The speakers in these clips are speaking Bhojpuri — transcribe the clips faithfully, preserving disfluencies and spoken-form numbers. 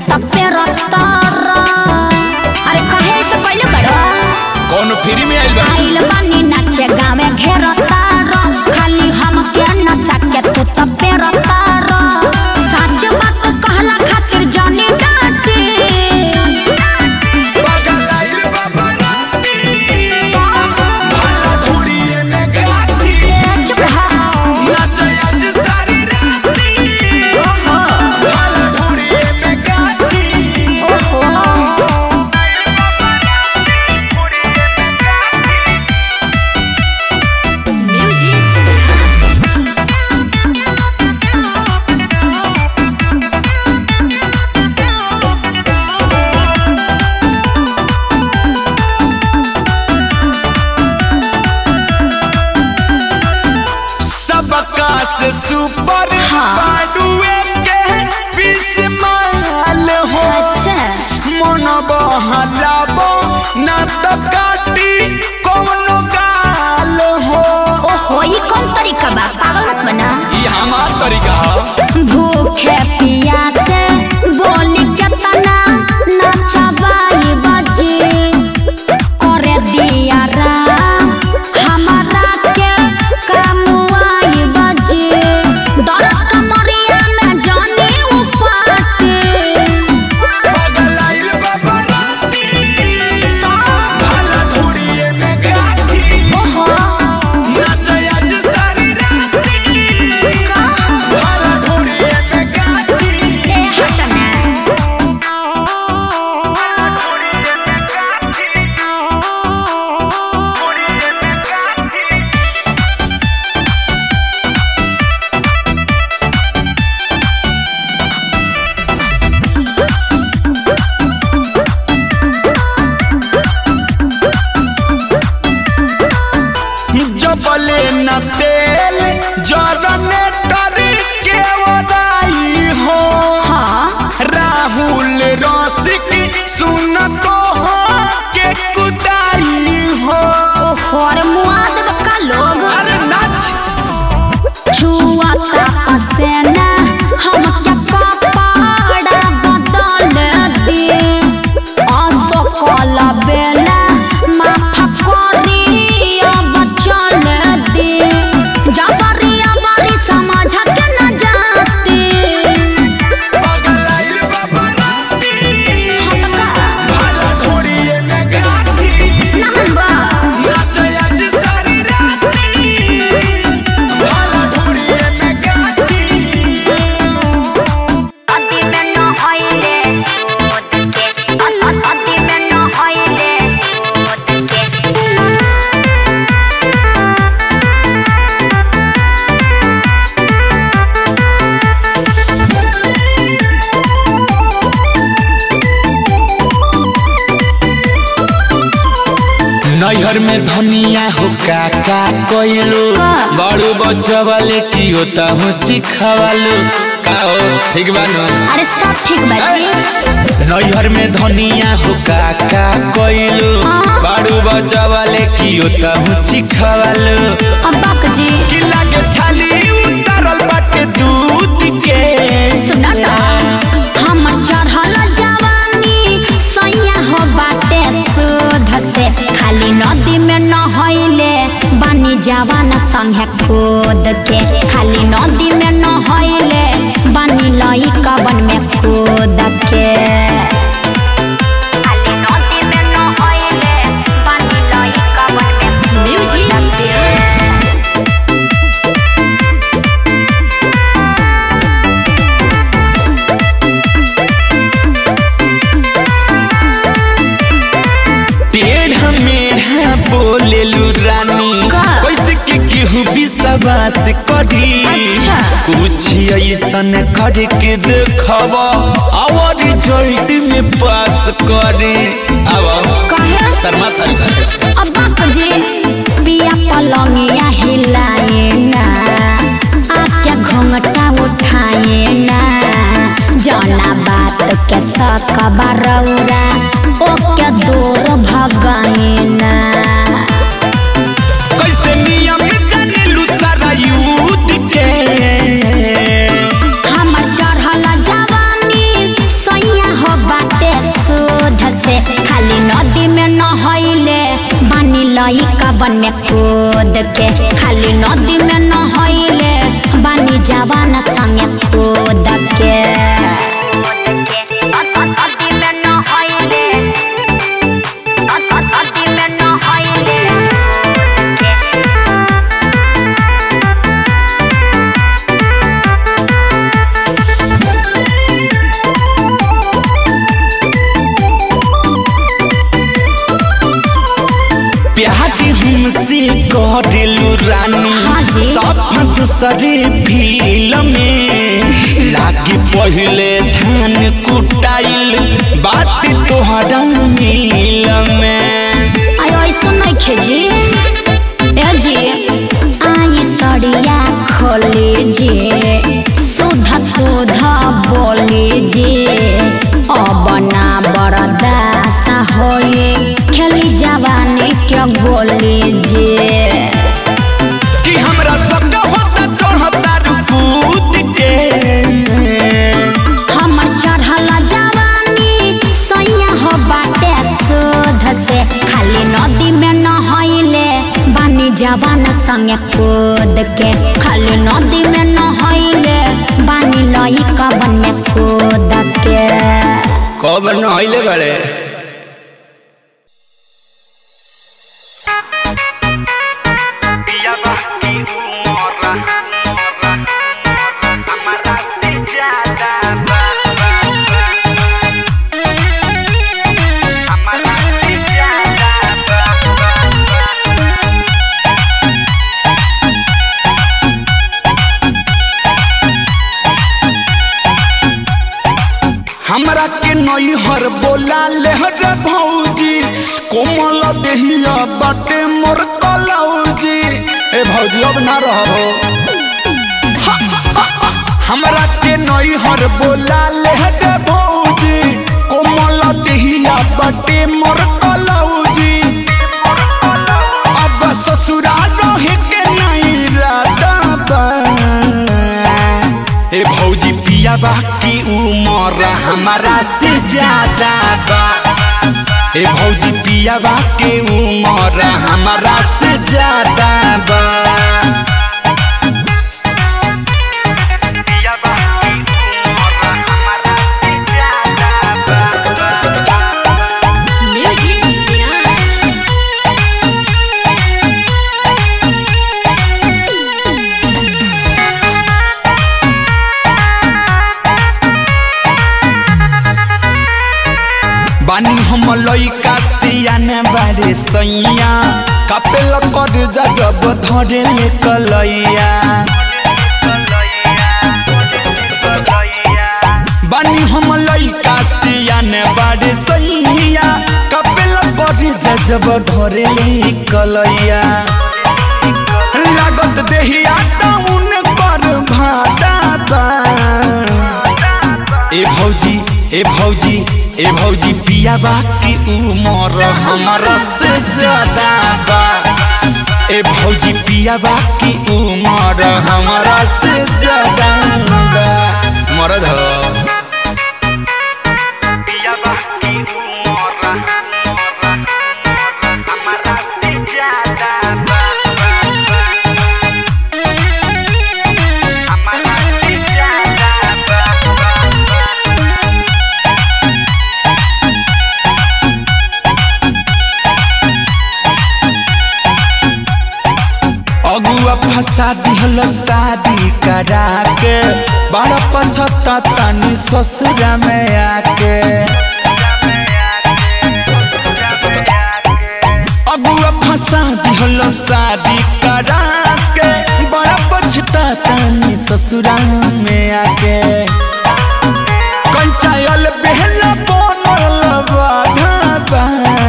तपे रतारा। अरे कहे से पहले करो कौन फ्री में आइल बा? आइल बानी नाचे गावे घेरतारा, खाली हम के नचा के तू तपे रतारा। सच बात कहला खातिर जानी डांटे पागल आइल बा बराती, भाला धुड़िए में गाती। चुप रहा नाचे आज सारी राती, ओहो भाला धुड़िए में गाती। ओहो सबका से सुपर हाँ। बाडुए के पीस माल हो। अच्छा मन बहलाबो ना तो काटी कौनो गाल हो। ओहो ये कौन तरीका बा? पागल मत बना। ये हमार तरीका है। भूखे प्यासे बोली के तना नचबाई बाजी करे दिया राम हमारा के कमुआई बाजी दर्द मरिया में जानी उपाते पागल आइल बा बराती, भाला धुड़िए में गाती। ओहो नाचे आज सारी राती, भाला धुड़िए में गाती। ए हटना जबले न तेल जरने तरी के वदाई हो। हाँ राहुल रसिक सुन तो हो के कुदाई हो। ओहो अरे मुआद बका लोग अरे नाच छुआ पसेना हम क्या कपड़ा बदल दे आसो कला बेला माफा करिया बचल दे जबरिया बड़ी समझ के न जाते पागल आइल बा बराती, हटका भाला धुड़िए में गाती। नंबा नाचे आज सारी राती, भाला धुड़िए में गाती। अति में न होइले सोद के अति में न होइले सोद के नैहर में धनिया हो काका कोइलो का? बड़ू बच्चा वाले की होता हो चिखावालो का हो ठीक बानो। अरे सब ठीक बाजी नैहर में धनिया हो काका कोइलो हाँ। बड़ू बच्चा वाले की होता हो चिखावालो। अब्बा जी कि लागे छाली उतारल बाटे दूध के। सुना ना हम चढ़ल जवानी सैया हो बाटे सुध से खाली नदी में न होइले बानी जवान संगे खोद के खाली नदी में न होइले बानी लई कवन में खोद के खाली नदी में न होइले बानी लई कवन में म्यूजिक टेढ़ा मेढ़ा बोलेलू रानी का? कैसे के केहू विश्वास करी। अच्छा। कुछ ऐसन करके देखवा और रिजल्ट में पास करे। अब कहे शर्मा तारी अब्बा जी बिया पलंगिया हिलाए ना आके घोंघटा उठाए ना जना बात के सक बरौरा ओके दूर भगाए ना कैसे नियम जाने लू सारा युद्ध के। हमर चढ़ल जवानी सैया हो नहैले बानी लइका बन में कूद के खाली नदी में नहैले बानी जवान संगे कूद के हमसे करेलू रानी सब दूसरे फिल्म में लागे पहले धान कुटाइल बात तोहरा मिल में ऐसा नहीं खेजी ए जी आई सड़िया खोली जी सुधा सुधा बोली जी अब ना बर्दाश्त होए खेली जवानी क्या गोली जी कि हमरा सब होता चढ़ता रुकूत के हमर चढ़ला जवानी सैया हो बाटे सुध से खाली नदी में नहैले बानी जवान संगे कूद के खाली नदी में नहैले बानी लइका बन में कूद के कब नहैले बड़े हमरा के नई हर बोला ले रे भौजी कोमल देहिया बाटे मोर कलौजी ए भौजी अब ना रहो हमरा के नई हर बोला ले रे भौजी कोमल देहिया बाटे मोर कलौजी अब ससुराल रहे के नहीं राता ए भौजी पिया बा की उमर हमारा से ज्यादा बा ए भौजी पिया बा के उमर हमारा से ज्यादा बा पिया बा की उमर हमारा से ज्यादा बा म्यूजिक विराज बानी हम लइका सियाने बारे सैया कपेल कर जा जब धरे ले कलैया बानी हम लइका सियाने बारे सैया कपेल कर जा जब धरे ले कलैया लागत देहिया टाउन पर भाटा बा ए भौजी ए भौजी ए भौजी पिया बा की उमर हमारा से ज्यादा बा ए भौजी पिया बा की उमर हमारा से ज्यादा बा मरद हो पिया बा की उमर हमारा से ज्यादा बा हमारा से ज्यादा बा अगुआ फंसा दिहल शादी करा के बड़ा पछता तानी ससुरा में आके अगुआ फंसा दिहल शादी करा के बड़ा पछता तानी ससुरा में आके कंचायल बेहला बनल बाधा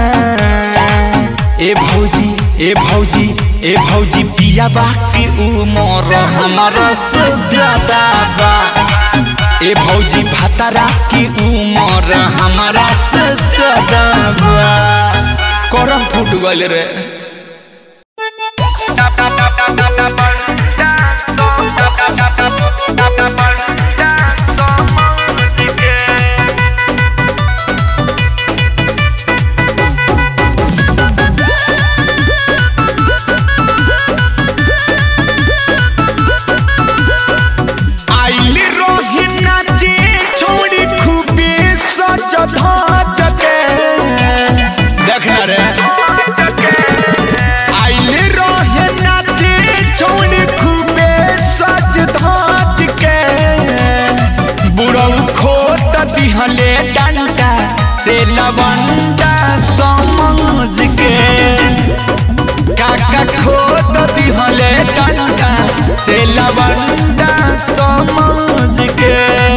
ए भौजी ए भौजी ए भौजी पिया बा की उमर हमारा से ज्यादा बा ए भौजी भातारा की उमर हमारा से ज्यादा बा करम फूट गइल रे से लवंडा समझ के काका खोद दिहले डंडा से लवंडा समझ के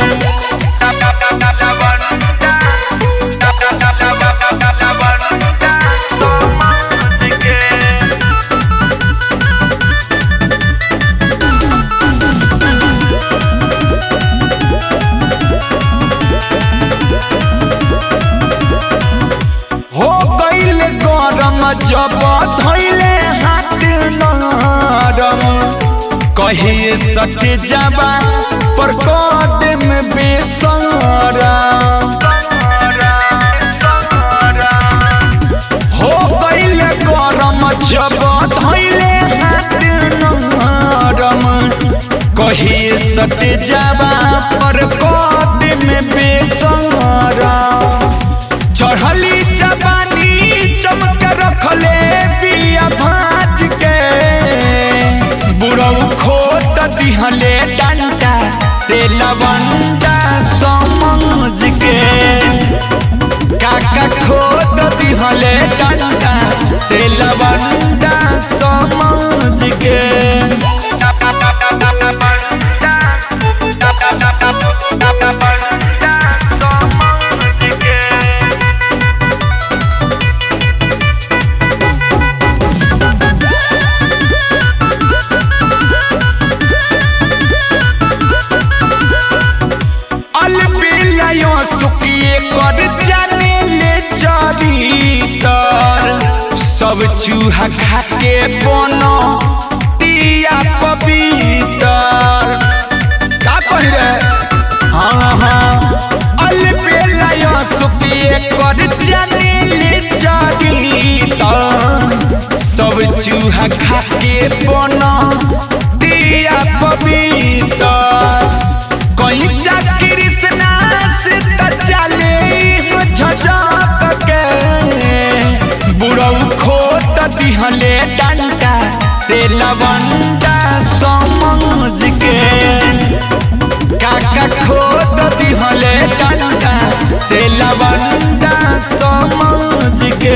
जब धैले हाथ नरम कहिए सट जाबा पर कदम बेसरा हो गइल गरम जब धैले हाथ नरम कहिए सट जाबा पर कदम बेसरा चढ़ली जवानी चमक रखले पिया भाज के बुढ़ऊ खोद दिहले डंडा से लवंडा समझ के काका खोद दिहले डंडा से लवंडा समझ के सब चूहा खाके बनो तिया पपीतर का कहि रे हाँ हाँ अलबेला सुपिए कर जाने ले चरितर सब चूहा खाके बनो तिया पपीतर कहीं चाकरी से ना से चले झझक के बुढ़ऊ खोद दिहले डंडा से लवंडा समझ के काका खोद दिहले डंडा से लवंडा समझ के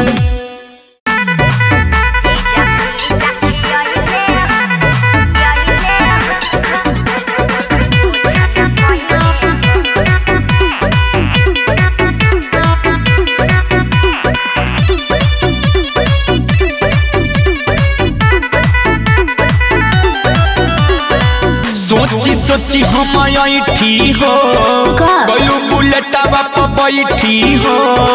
सोची सोची हम ऐठी हो गलू बुलेटवा पर बैठी हो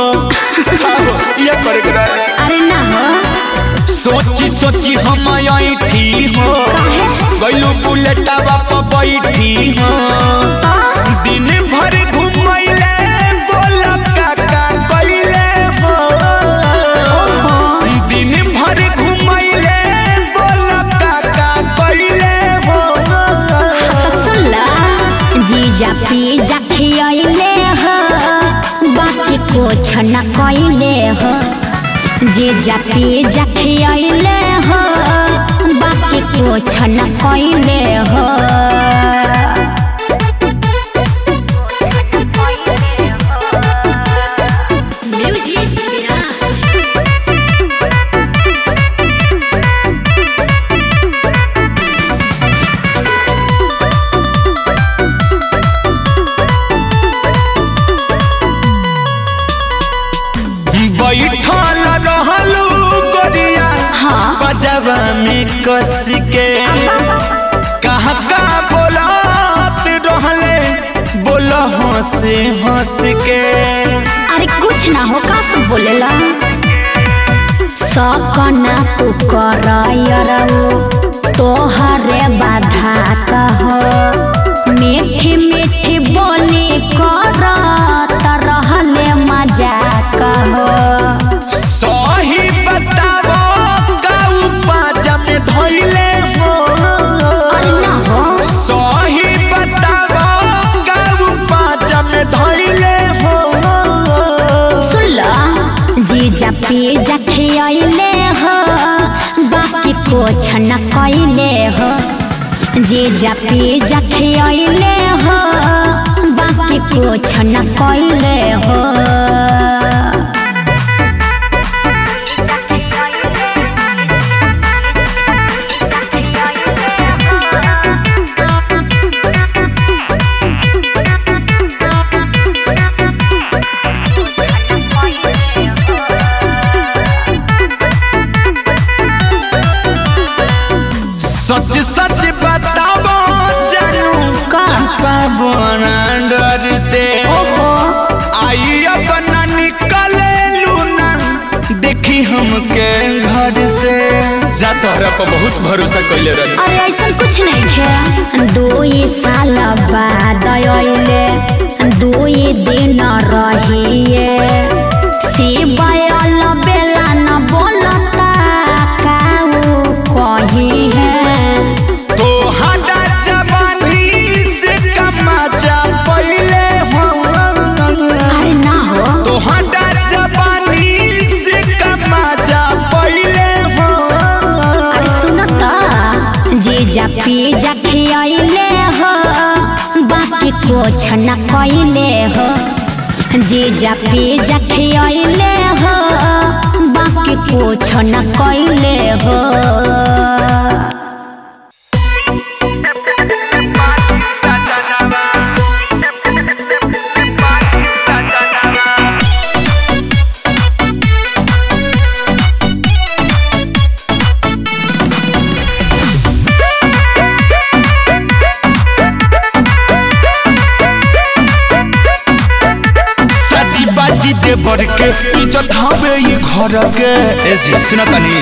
ये कर अरे ना हो सोची सोची हम ऐठी हो गलू बुलेटवा पर बैठी हो दिन भर घुमैले बोल काका कइले हो दिन भर घुमैले बोल काका कइले हो जीजा पीजा खियाइले हो बाकी कुछ न कइले हो जीजा पीजा खियाइले हो बाकी कुछ न कइले हो बैठल रहलू गोरिया बजवा में कस के कहाँ का बोलत रहले बोल हंस हंस के अरे कुछ ना हो का सब बोलेला सकना तू करयरऊ तोहरे बाधा कहो मीठी मीठी बोली करत रहले मजा कहो सही बताओ काऊ पाजा में धइले हो अरे ना हो सही बताओ काऊ पाजा में धइले हो सुनला जीजा पीजा खियाइले हो बाकी कुछ न कइले हो जीजा पिया खियले हो बाकी कुछ न कइले हो। सच सच बताओ जानू पाबो डर से आई अपना निकले लूना देखी हमके घर से जा तोहरा पर बहुत भरोसा कइले रही। अरे ऐसा कुछ नहीं है। दो साल बाद आइले दो दिन रहिए सिवाय बेला न बोलता काऊ कही है तो हटा जवानी से कमाचा पहले हो। अरे ना हो तो हटा जवानी से कमाचा पहले हो। अरे सुनता जीजा पिया खियले हो बाकी कुछ न कइले हो। जीजा पिया खियले हो बाकी कुछ न कइले हो। देवर के इज्जत हवे ये घर के ए जी सुना तनी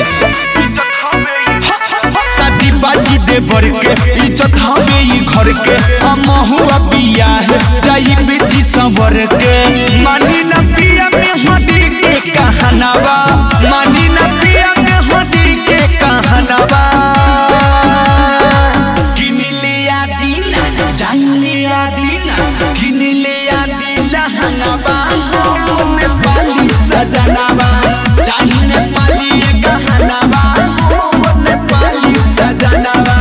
शादी बाजी देवर के इज्जत हवे ये घर के हम हुआ बिया है जाई बेची सवर के मानी न पिया में हदी के कहानावा मानी न पिया में हदी के कहानावा किन लिया दीना जान लिया दीना किन लिया दिला हनावा सजनावा चाहिए पाली गहनावा हो नेपाली सजनावा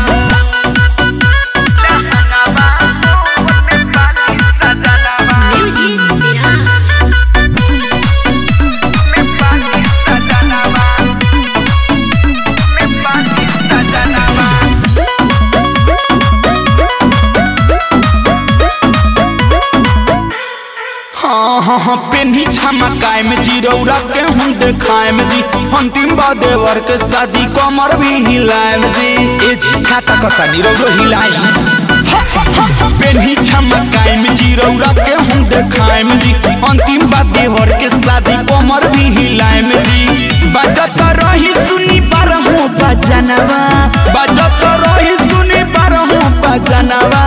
गहनावा हो नेपाली सजनावा म्यूजिक विराज नेपाली सजनावा नेपाली सजनावा हाँ हाँ हाँ पेन्ही छमकाए में जीरौरा के हम देखाए में जी अंतिम बादेवर के शादी कमर भी हिलाए में जी ए जी खाता कता निरौरो हिलाई पेन्ही छमकाए में जीरौरा के हम देखाए में जी अंतिम बादेवर के शादी कमर भी हिलाए में जी बजत रही सुनी बारहों बजनवा बजत रही सुनी बारहों बजनवा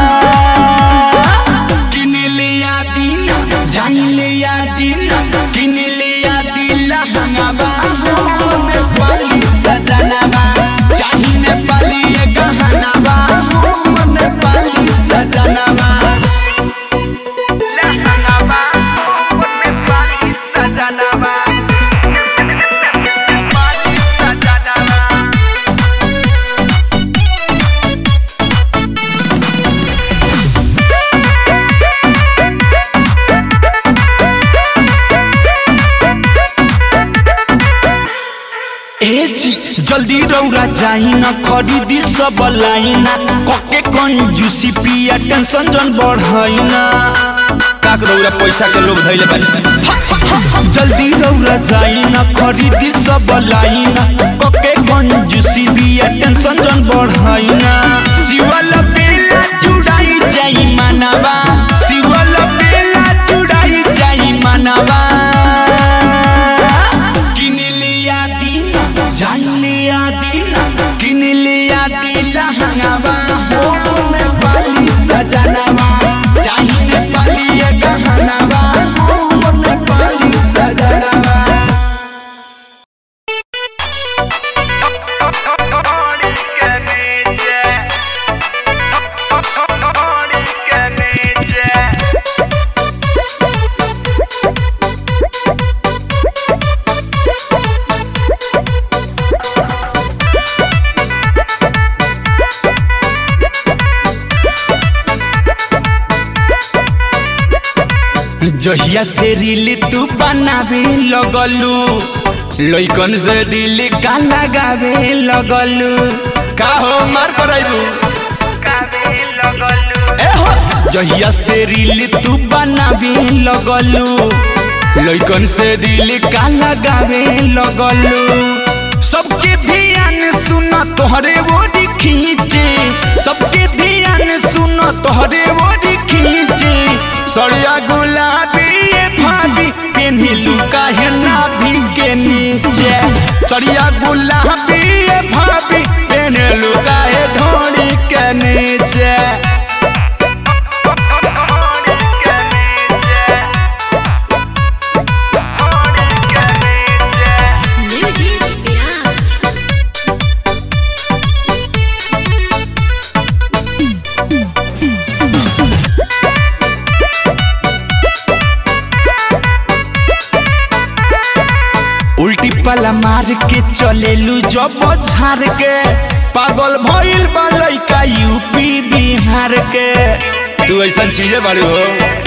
किन लिया दीना जान लिया दीना किन लिया दिला हंगामा हो नेपाली सजनावा चाहिए पाली गहनावा हो नेपाली सजनावा लहंगावा हो नेपाली सजनावा नेपाली सजनावा जल्दी रौरा जाई ना खरीदी सब लाइना कके कंजूसी पिया टेंशन जन बढ़ाई ना काक रौरा पैसा के लोग धइले बानी जल्दी रौरा जाई ना खरीदी सब लाइना कके कंजूसी पिया टेंशन जन बढ़ाई ना शिवल बेला जुड़ाई जाई मानवा शिवल बेला जुड़ाई जाई मानवा किन लिया दीना जान लिया दीना किन लिया दिला हंगावा हो नेपाली सजनावा चाहिए पाली गहनावा हो नेपाली सजनावा के नीचे जहिया से रील तू बनावे लगलू लइकन से दिल का लगावे लगलू का हो मार कराइबू ए हो जहिया से रील तू बनावे लगलू लइकन से दिल का लगावे लगलू सबके ध्यान सुना तोहरे ओरी खींचे सबके ध्यान सुना तोहरे ओरी खींचे सड़िया गुलाबी भाभी पेन्हिलू काहे नाभि के नीचे सड़िया गुलाबी भाभी पेन्हिलू काहे ढोड़ी के नीचे उल्टी पला मार के चलेलू जब झार के पागल भइल बा लइका यूपी बिहार के तू ऐसा चीजें बाड़ी हो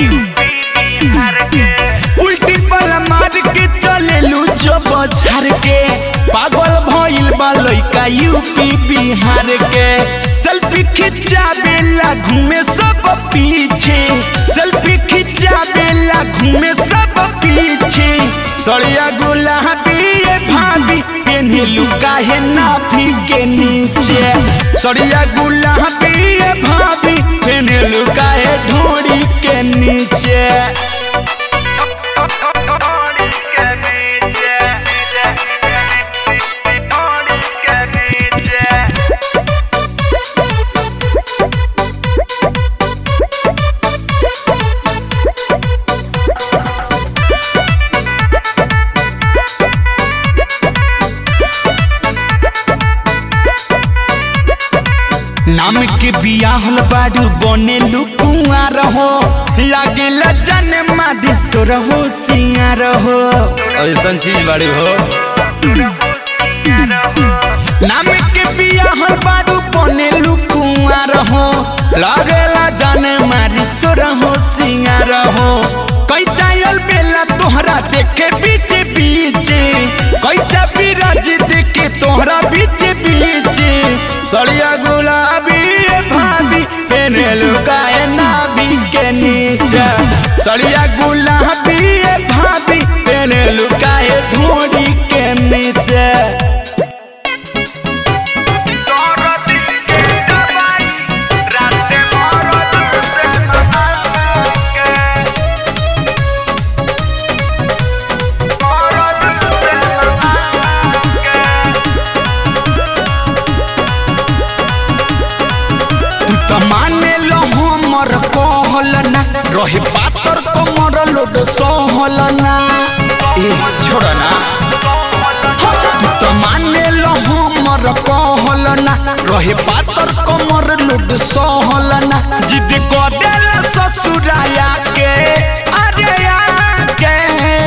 उल्टी पला मार के चलेलू जब झार के पागल भइल बा लइका यूपी बिहार के सेल्फी खिंचावेला घूमे सब पीछे सेल्फी खिंचावेला घूमे सब पीछे सड़िया गुलाबी भाभी पेन्हिलू काहे नाभि के नीचे सड़िया गुलाबी भाभी पेन्हिलू काहे ढोड़ी के नीचे नाम के बियाहल बाडू बने लुकुआर हो लागेला जाने मादी सोर हो सिंगार हो ऐसा चीज बाड़ी हो नाम के बियाहल बाडू बने लुकुआर हो लागेला जाने मादी सोर हो सिंगार हो कई चायल बेला तोहरा देखे बीचे बीचे कई चापी राज देखे तोहरा बीचे बीचे सड़िया गुलाबी भाभी पेन्हिलू काहे नाभि के नीचे सड़िया गुलाबी भाभी पेन्हिलू काहे ढोड़ी के नीचे रहे पातर कमर लोड सहलना ए छोड़ना तू तो माने लो हमर कहलना रहे पातर कमर लोड सहलना जिद कर देला ससुराया के अरे आके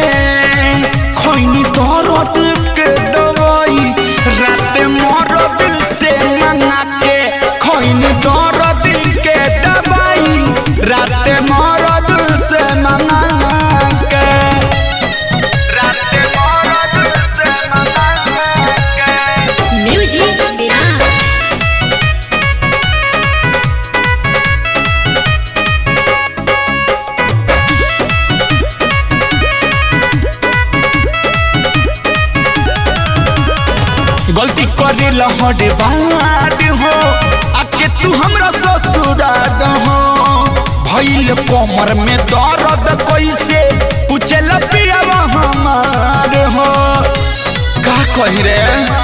खोइनी दर्द के दवाई रात मोर दिल से मंगा के खोइनी दर्द के दवाई रात मोर से मंगा के रात मोर से मंगा के म्यूजिक विराज गलती करे लहरे बाद हो आके तू हमरा ससुराल हो भइल कमर में दर्द कैसे पूछे लपियावा हमार हो का कही रे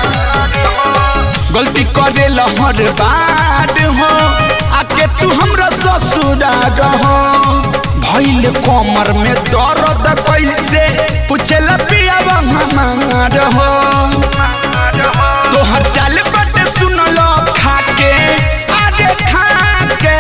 गलती करे लहर बाद हो आके तू हमरा ससुराल हो भइल कमर में दर्द कैसे पूछे लपियावा हमार हो तोहर चाल बटे सुनलो खाके आगे खाके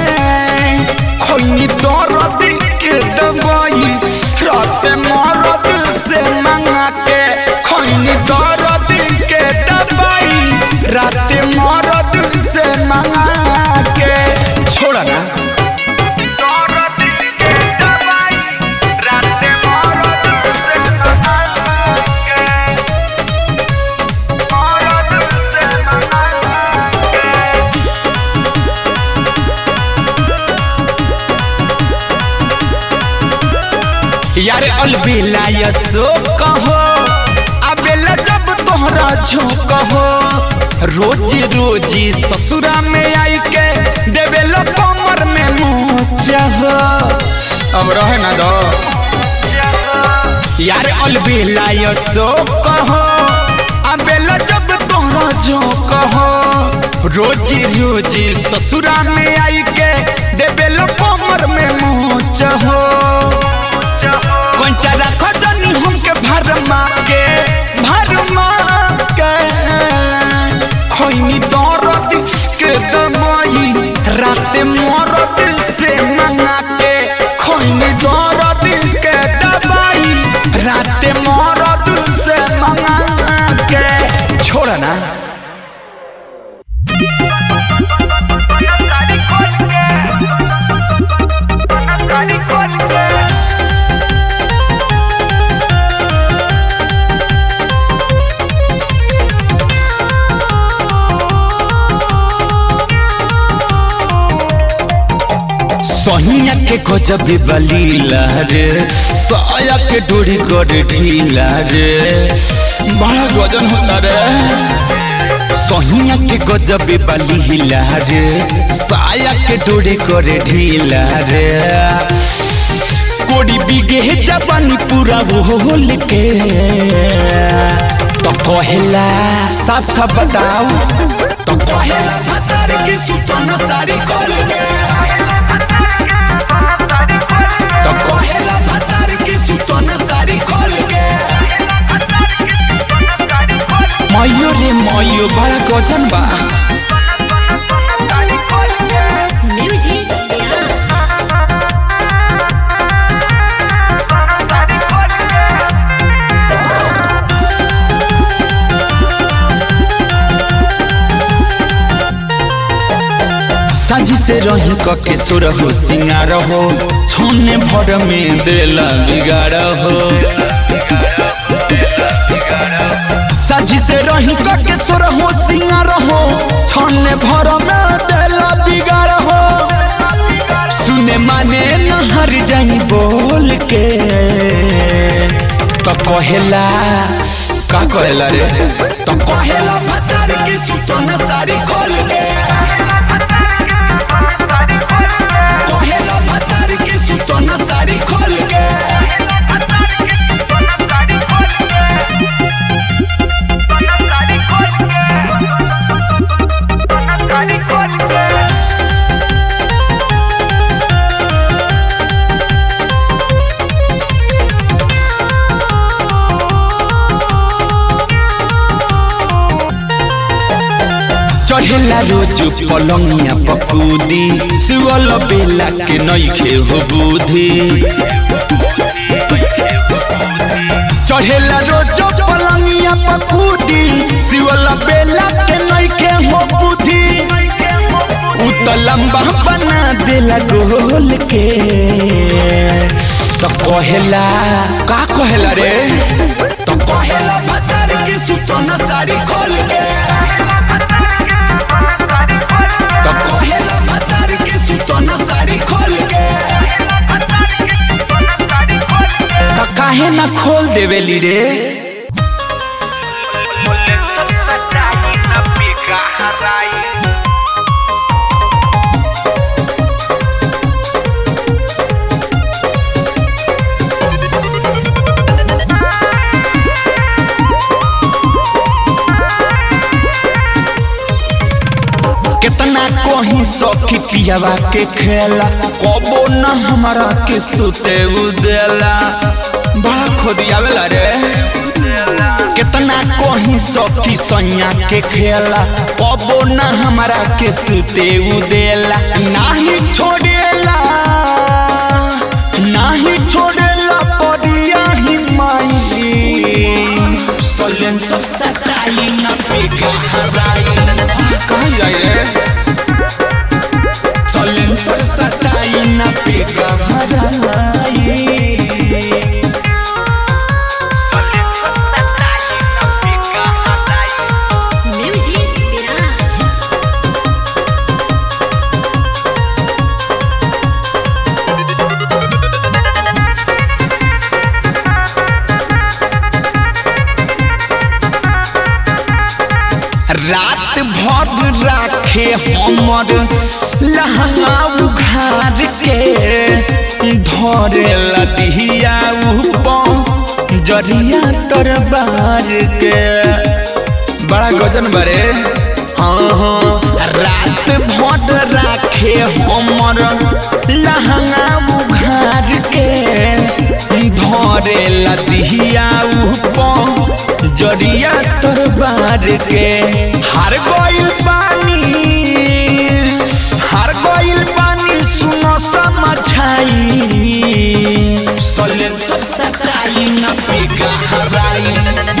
खोइनी दर्द के दवाई रात मरद से मंगा के खोइनी दर्द के दवाई रात मरद से मंगा के छोड़ा ना दर्द के दवाई अलबेला यसो कहो अबेला जब तोहरा झोंक हो रोज रोजी ससुरा में आई के देवेला कमर में मोच हो अब रहे ना दो यार अलबेला यसो कहो अबेला जब तोहरा झोंक हो रोजी रोजी ससुरा में आई के देवेला कमर में मोच हो कंचा रखो जनी हमके भरमा के भरमा के खोइनी दर्द के दवाई रात मरद से मंगा के खोइनी दर्द के दवाई रात मरद से मंगा के छोड़ा ना सहिया के गजब बलीला रे साया के डोरी कर ढीला रे बड़ा गजन होता रे सहिया के गजब बलीला रे साया के डोरी कर ढीला रे कोड़ी बिगे जवानी पूरा बोल के तो कहेला साफ साफ बताओ तो कहेला भतार की सुसना सारी खोल के तो कहेला भतार की सुसना सारी खोल के मयो रे मयो बड़ा गजन बा साजी से रही कके सुर हो सिंगार हो छोने भर में देला बिगाड़ हो साजी से रही कके सुर हो सिंगार हो छोने भर में देला बिगाड़ हो सुने माने न हर जाई बोल के तो कहेला का कहेला रे तो कहेला भतार की सुसना सारी खोल के सुसना साड़ी खोल के चढ़ेला रोज पलंगिया पकूदी सिवल बेला के नइखे हो बुद्धि चढ़ेला रोज पलंगिया पकूदी सिवल बेला के नइखे हो बुद्धि उ त लंबा बना देला गोल के तो कहेला का कहेला रे तो कहेला भतार की सुसना साड़ी खोल के तो कहेला भतार की सुसना साड़ी खोल के तो काहे ना खोल देवेली रे कितना कोही सखी पियावा के खेला कबो न हमारा के सुते उदेला बड़ा खोदियावेला रे कितना कोही सखी सैया के खेला कबो न हमारा के सुते उदेला नाही छोड़ेला नाही छोड़ेला पदिया ही माई सोलन सब सताई न पेगा हराई कहाँ जाए रे सोलन सब सताई न पेगा हराई रात भर राखे हमर लहंगा उघार के धरे लदिया ऊपर जरिया तरबार के बड़ा गजन बरे। हाँ हाँ रात भर राखे हमर लहंगा उघार के धरे लदिया ऊपर जरिया तरबार के। हार गइल पानी हार गइल पानी सुनो समझाई सलेंसर सताई न पेगा हराई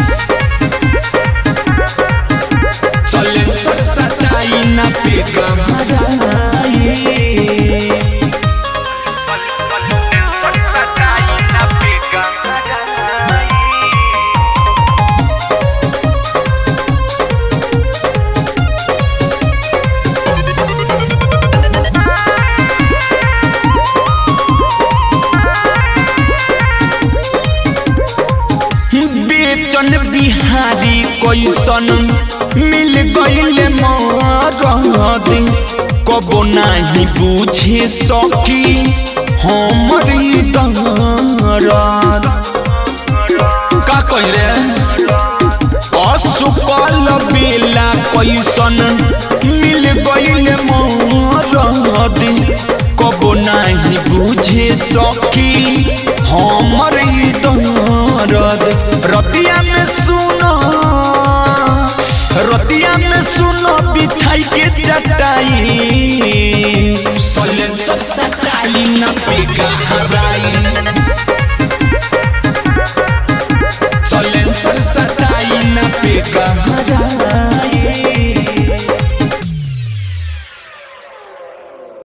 सलेंसर सताई न पेगा हराई बेचन बिहारी कैसन मिल गइले मरद कबो नहीं बुझे सकी हमर दर्द का कह रे असुकल बेला कैसन मिल गइले मरद कबो नहीं बुझे सकी हमर दर्द। रतिया में सुनो रतिया में सुनो बिछाई के चटाई सलेंसर सताई न पेगा हराई।